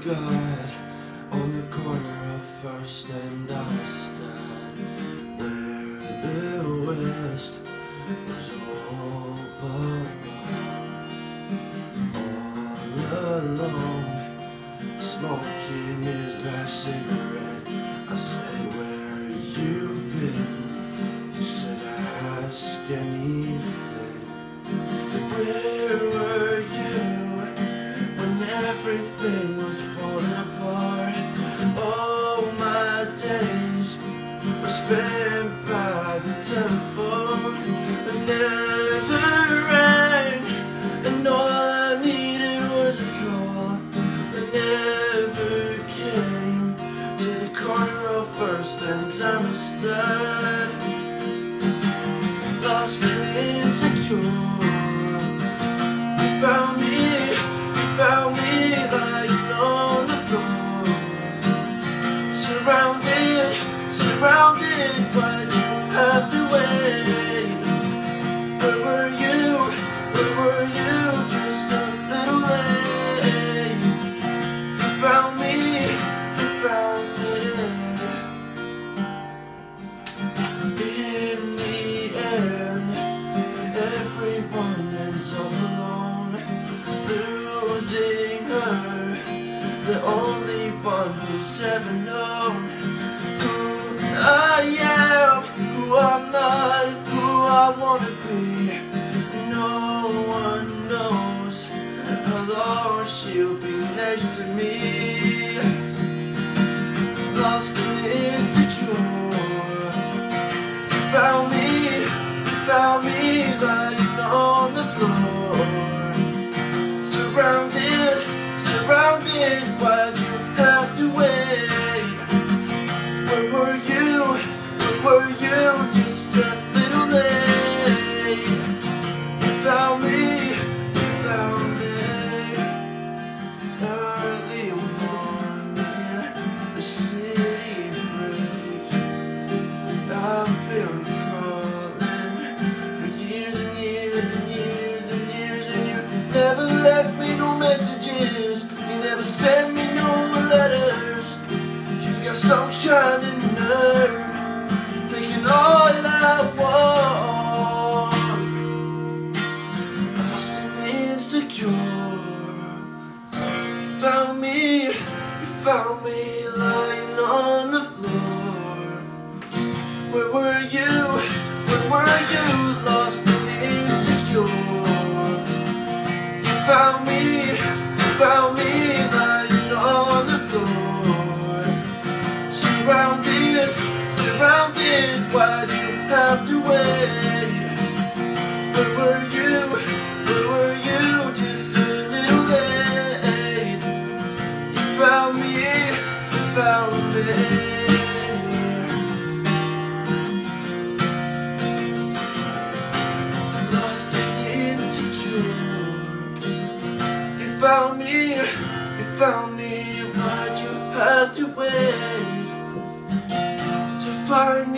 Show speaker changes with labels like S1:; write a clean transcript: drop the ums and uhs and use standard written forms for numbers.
S1: God on the corner of First and Armet, where the West was all but all alone, smoking his last cigarette. I said, where you been? He said, ask anything. Where were you when everything was falling apart? Oh, my days were spent by the telephone. I never rang, and all I needed was a call. I never came to the corner of First and Armet, lost and insecure. You found me lying on the floor, surrounded, why'd you have to wait? Where were you, just a little late? You found me. In the end, everyone ends all alone, losing her, the only one who's ever known who I am, who I'm not, who I wanna be. No one knows how long she'll be next to me, lost and insecure. Found me lying on the floor, surrounded, why'd you have to wait? Where were you, just a little late? You found me, early morning, the city breaks. I've been crawling for years and years, and you never left me no messages, you never sent me no letters. You got some kind of nerve, taking all I want, lost and insecure. You found me lying on the floor. Where were you, lost and insecure? You found me lying on the floor, surrounded, why'd you have to wait? Where were you, just a little late? You found me. Lost and insecure. You found me, why'd you have to wait to find me?